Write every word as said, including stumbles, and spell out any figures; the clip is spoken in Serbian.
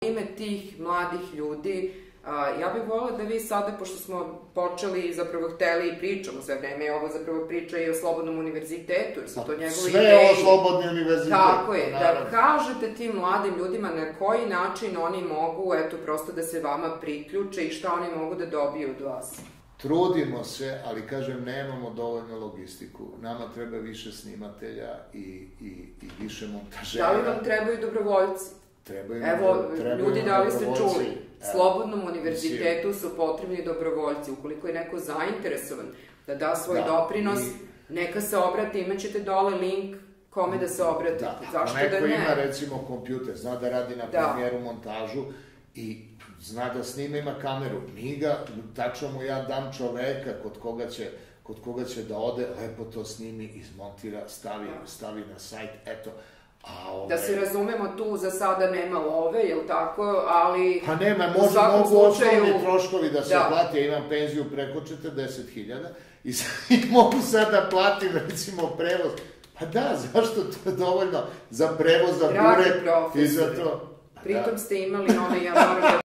ime tih mladih ljudi, ja bih voljela da vi sada, pošto smo počeli i zapravo hteli i pričamo sve vreme, ovo zapravo priča i o Slobodnom univerzitetu, jer su to njegove ideje. Sve o Slobodni univerzitet. Tako je, da kažete tim mladim ljudima na koji način oni mogu, eto, prosto da se vama priključe i šta oni mogu da dobiju od vas. Trudimo se, ali kažem, nemamo dovoljno logistiku. Nama treba više snimatelja i više montažera. Da li vam trebaju dobrovoljci? Trebaju Evo, ljudi, da li ste čuli? Slobodnom univerzitetu su potrebni dobrovoljci. Ukoliko je neko zainteresovan da da svoj doprinos, neka se obrati, imat ćete dole link kome da se obratite. Zašto da ne? Neko ima, recimo, kompjuter, zna da radi na premijeru montažu i zna da snima, ima kameru. Mi ga, tačno mu ja dam čoveka kod koga će da ode, lepo to snimi, izmontira, stavi na sajt, eto. Da se razumemo, tu za sada nema love, jel tako, ali... Pa nema, mogu osnovni troškovi da se plati, ja imam penziju preko četrdeset hiljada i mogu sad da platim, recimo, prevoz. Pa da, zašto to je dovoljno za prevoz, za burek i za to? Pritom ste imali one, ja moram da